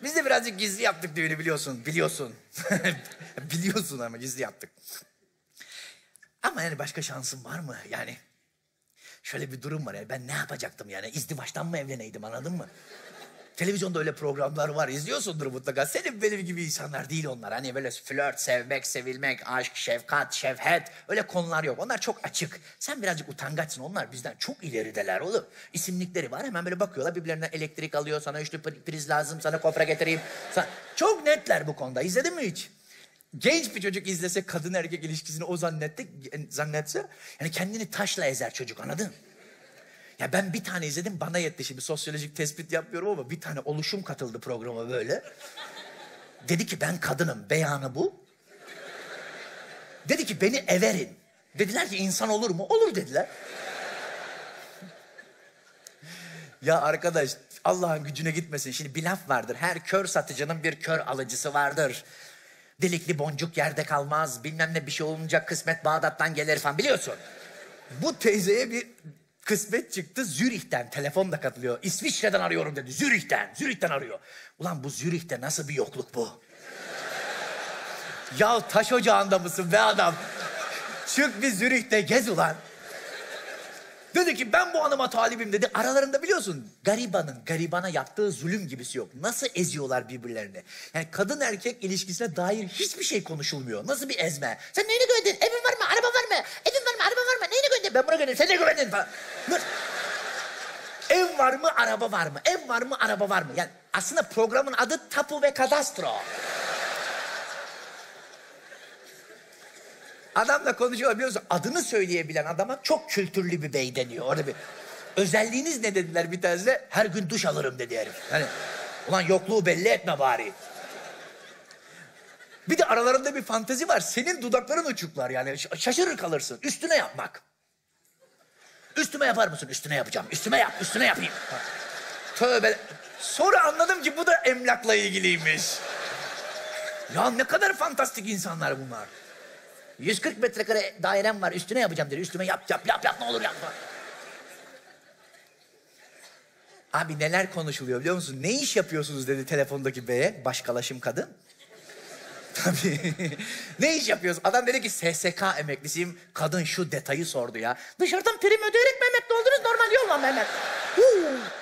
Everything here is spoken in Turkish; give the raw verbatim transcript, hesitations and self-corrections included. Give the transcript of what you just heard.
Biz de birazcık gizli yaptık düğünü biliyorsun. Biliyorsun. Biliyorsun ama gizli yaptık. Ama yani başka şansım var mı? Yani şöyle bir durum var ya. Ben ne yapacaktım yani? İzdivaçtan mı evleneydim, anladın mı? Televizyonda öyle programlar var. İzliyorsundur mutlaka. Senin benim gibi insanlar değil onlar. Hani böyle flört, sevmek, sevilmek, aşk, şefkat, şefhet. Öyle konular yok. Onlar çok açık. Sen birazcık utangaçsın. Onlar bizden çok ilerideler oğlum. İsimlikleri var. Hemen böyle bakıyorlar. Birbirlerinden elektrik alıyor. Sana üçlü priz lazım. Sana kofra getireyim. Sana... Çok netler bu konuda. İzledin mi hiç? Genç bir çocuk izlese kadın erkek ilişkisini o zannetti, zannetse... Yani kendini taşla ezer çocuk, anladın? Ya ben bir tane izledim, bana yetti. Şimdi sosyolojik tespit yapmıyorum ama bir tane oluşum katıldı programa böyle. Dedi ki ben kadınım, beyanı bu. Dedi ki beni everin. Dediler ki insan olur mu? Olur dediler. Ya arkadaş, Allah'ın gücüne gitmesin. Şimdi bir laf vardır, her kör satıcının bir kör alıcısı vardır. Delikli boncuk yerde kalmaz, bilmem ne bir şey olunca kısmet Bağdat'tan gelir falan, biliyorsun. Bu teyzeye bir... Kısmet çıktı, Zürih'ten telefonla katılıyor. İsviçre'den arıyorum dedi, Zürih'ten, Zürih'ten arıyor. Ulan bu Zürih'te nasıl bir yokluk bu? Ya taş ocağında mısın be adam? Çık bir Zürih'te gez ulan. Dedi ki ben bu hanıma talibim dedi. Aralarında biliyorsun garibanın garibana yaptığı zulüm gibisi yok. Nasıl eziyorlar birbirlerini. Yani kadın erkek ilişkisine dair hiçbir şey konuşulmuyor. Nasıl bir ezme. Sen neyine güvendin? Evin var mı? Araba var mı? Evin var mı? Araba var mı? Neyine güvendin? Ben buna güvendim. Sen ne güvendin falan. Ev var mı? Araba var mı? Ev var mı? Araba var mı? Yani aslında programın adı Tapu ve Kadastro. Adamla konuşuyor biliyor musun? Adını söyleyebilen adama çok kültürlü bir bey deniyor. Orada bir özelliğiniz ne dediler bir tanesine? Her gün duş alırım dedi herif. Hani ulan yokluğu belli etme bari. Bir de aralarında bir fantezi var. Senin dudakların uçuklar yani. Şaşırır kalırsın. Üstüne yapmak. Üstüme yapar mısın? Üstüne yapacağım. Üstüme yap, üstüne yapayım. Tövbe. Sonra anladım ki bu da emlakla ilgiliymiş. Ya ne kadar fantastik insanlar bunlar. yüz kırk metrekare dairem var, üstüne yapacağım dedi. Üstüme yap, yap, yap, yap, ne olur yapma. Abi neler konuşuluyor biliyor musun? Ne iş yapıyorsunuz dedi telefondaki beye, başkalaşım kadın. Tabii. Ne iş yapıyorsun? Adam dedi ki S S K emeklisiyim. Kadın şu detayı sordu ya. Dışarıdan prim ödeyerek mi emekli oldunuz? Normal yolla mı emekli?